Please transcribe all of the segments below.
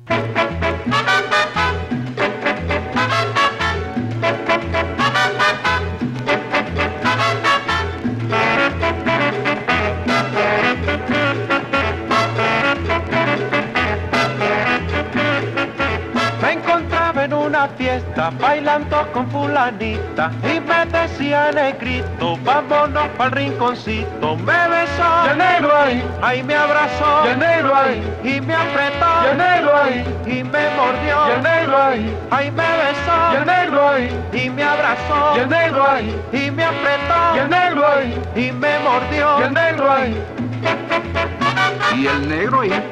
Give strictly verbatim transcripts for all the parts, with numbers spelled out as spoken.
Fiesta, bailando con fulanita y me decía negrito, vámonos pa'l rinconcito. Me besó, y el negro ahí, ahí me abrazó, y el negro ahí, y me apretó, y el negro ahí, y me mordió, y el negro ahí, ahí me besó, y el negro ahí, y me abrazó, y el negro ahí, y me apretó, y el negro ahí, y me mordió, y el negro ahí, y el negro ahí.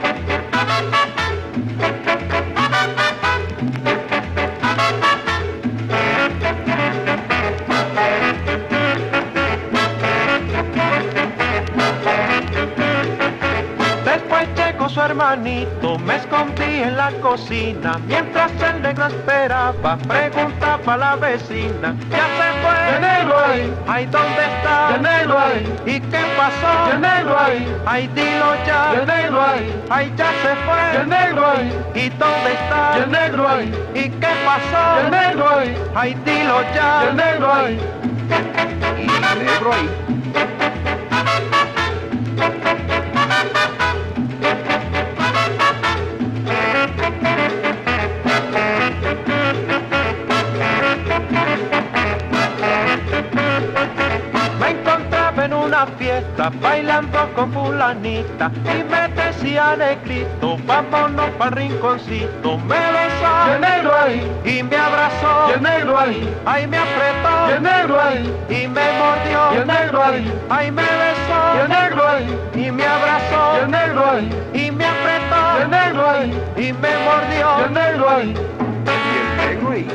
Su hermanito, me escondí en la cocina, mientras el negro esperaba, preguntaba a la vecina, ya se fue, y el negro ahí, ay, ¿dónde está? y el negro ahí, ¿Y qué pasó? y el negro ahí, ay, dilo ya, y el negro ahí, ay, ya se y fue, el negro ahí, ¿y dónde está? y el negro ahí, ¿Y qué pasó? y el negro ahí, ay, dilo ya, y el negro ahí, y el negro ahí. Fiesta, bailando con fulanita y me decía negrito, vámonos pa'l rinconcito. Me besó, y el negro ahí, y me abrazó, y el negro ahí, ahí me apretó, y el negro ahí, y me mordió, y el negro ahí, ahí me besó, y el negro ahí, y me abrazó, y el negro ahí, y me y apretó, el negro ahí, y me mordió, y el negro ahí, y el negro ahí.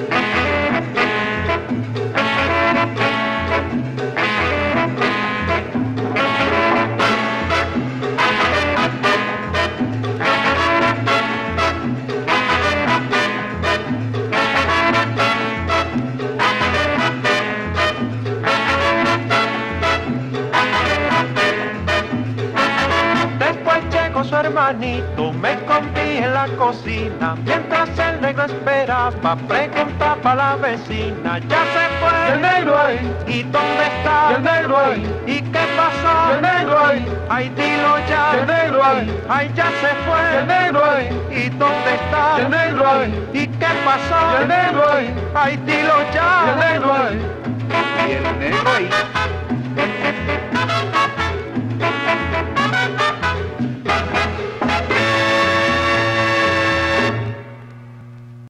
Su hermanito, me escondí en la cocina, mientras el negro esperaba, preguntaba a la vecina, ya se y fue, el negro ahí, ¿y dónde está? y el negro ahí, ¿Y qué y pasó? el negro ahí, ay, dilo y el ya, negro ahí, ay, ya se y el fue, negro ahí, ¿y dónde está? y el negro ahí, ¿Y qué pasó? y el negro ahí, ay, dilo y ya, el negro ahí, Y el negro ahí.